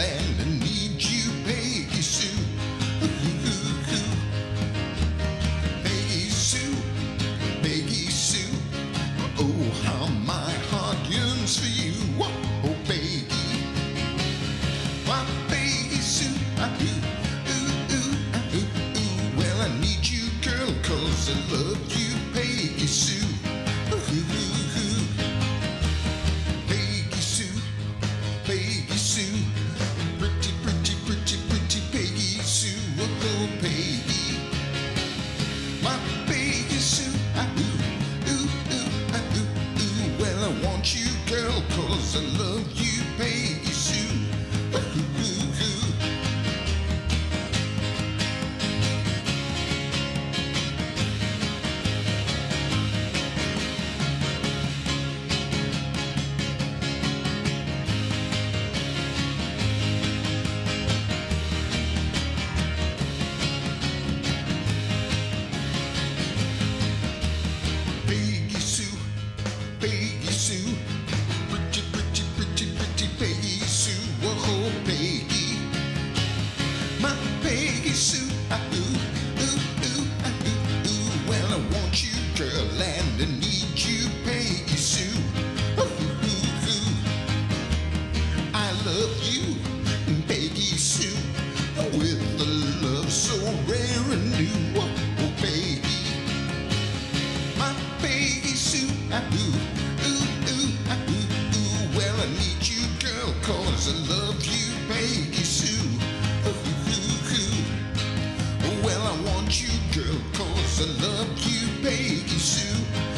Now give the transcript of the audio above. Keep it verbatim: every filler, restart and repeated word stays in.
and I need you, Peggy Sue. Peggy Sue, Peggy Sue. Oh, how my heart yearns for you. Oh, baby. Why, Peggy Sue, I do. Ooh, ooh, I ooh, ooh. Well, I need you, girl, 'cause I love you, Peggy Sue. Ooh, ooh, ooh. Peggy Sue, Peggy Sue. Pretty, pretty, pretty, pretty Peggy Sue. Oh, Peggy. My Peggy Sue, I ooh, ooh, ooh, I ooh, ooh. Well, I want you, girl, 'cause I love you, Peggy Sue. Ooh, ooh, ooh. Peggy Sue, Peggy Sue. Pretty, pretty, pretty, pretty Peggy Sue. Oh, Peggy. My Peggy Sue. Ah, ooh, ooh, ooh, ah, ooh, ooh. Well, I want you, girl, and I need you, Peggy Sue. Ooh, ooh, ooh. I love you, Peggy Sue, with a love so rare and new. Oh, baby. My Peggy Sue, ah, ooh, ooh, ooh, ah, ooh, ooh. Well, I need you, girl, 'cause I love you, Peggy Sue. Ooh, ooh, ooh. Well, I want you, girl, 'cause I love you, Peggy Sue.